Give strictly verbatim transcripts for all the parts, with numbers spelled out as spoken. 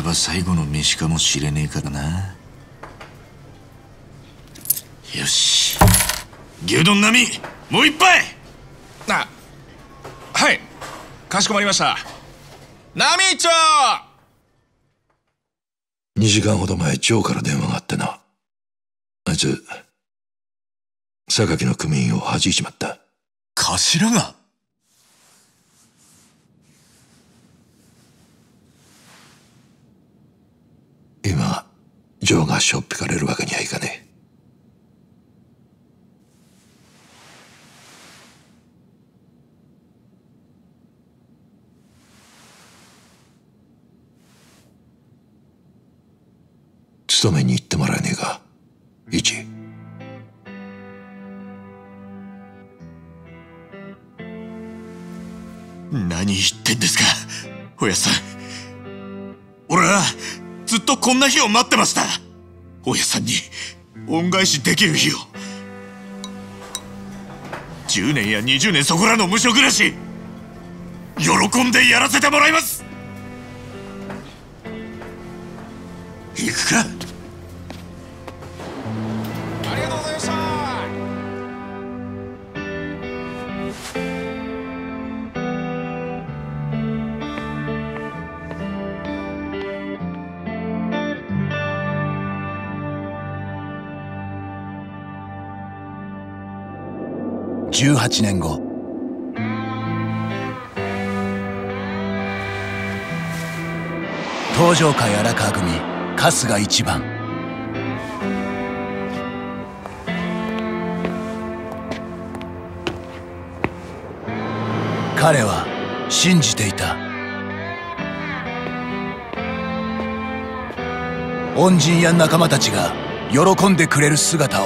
場最後の飯かもしれねえからな。よし、牛丼並みもう一杯。 あ、はい、かしこまりました。並長。 にじかんほど前、ジョーから電話があってな。あいつ榊の組員を弾いちまった。 頭が？ 今ジョーがしょっぴかれるわけにはいかねえ。勤めに行ってもらえねえか、イチ。 何言ってんですか、おやっさん。俺はずっとこんな日を待ってました。おやっさんに恩返しできる日を。じゅうねんやにじゅうねんそこらの無職暮らし、喜んでやらせてもらいます。行くか。 ありがとうございました。 じゅうはちねんご、東上会荒川組春日一番。彼は信じていた。恩人や仲間たちが喜んでくれる姿を。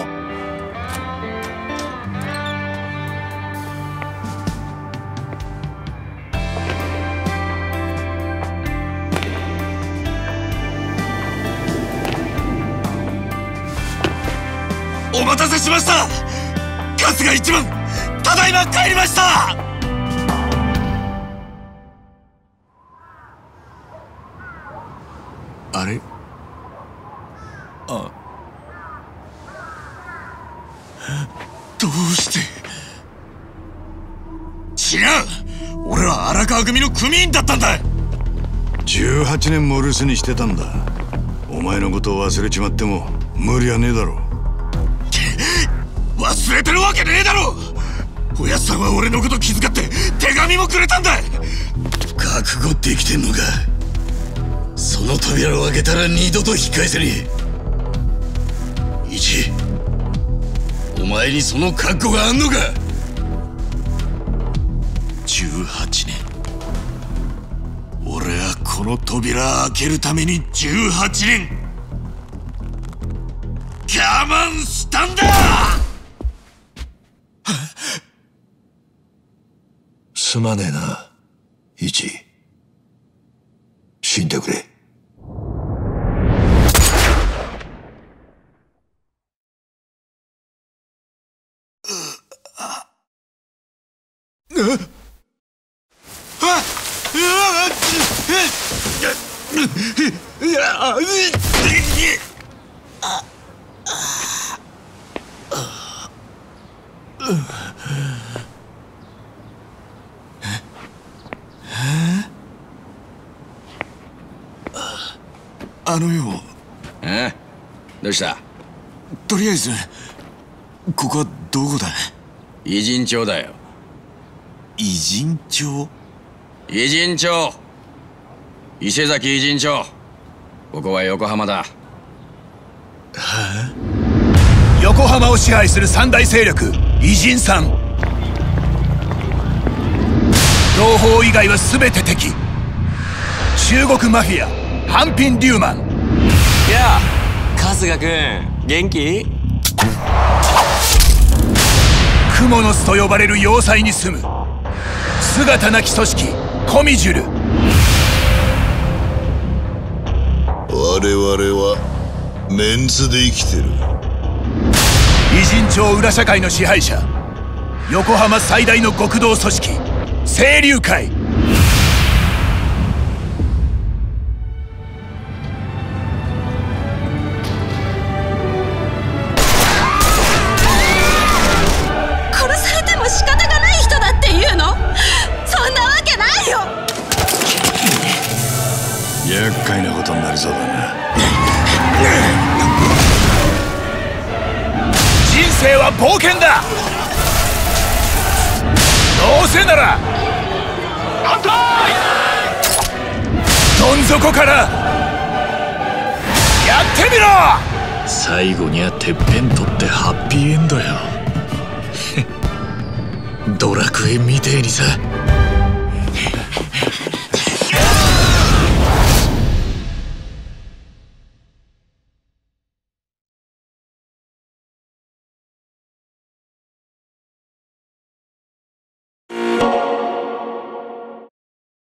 お待たせしました。春日一番、ただいま帰りました。あれ、あ、どうして。違う、俺は荒川組の組員だったんだ。 じゅうはちねんも留守にしてたんだ。お前のことを忘れちまっても無理はねえだろ。 忘れてるわけねえだろ。おやっさんは俺のこと気遣って手紙もくれたんだ。覚悟できてんのか。その扉を開けたら二度と引き返せねえ。イチ、お前にその覚悟があんのか。じゅうはちねん、俺はこの扉開けるためにじゅうはちねん我慢したんだ。 すまねえな、イチ。死んでくれ。 あのよ。 え？どうした？ とりあえずここはどこだ？ 偉人町だよ。 偉人町？ 偉人町、伊勢崎偉人町。ここは横浜だ。はあ？ 横浜を支配する三大勢力偉人さん。同胞以外は全て敵。中国マフィアハンピン・リューマン。 やあ、春日君元気？ クモの巣と呼ばれる要塞に住む姿なき組織コミジュル。 我々はメンツで生きてる。 偉人町裏社会の支配者、横浜最大の極道組織清流会。 なりそうだな。 人生は冒険だ。どうせならどん底からやってみろ。 最後にはてっぺん取ってハッピーエンドよ。ドラクエみてえにさ。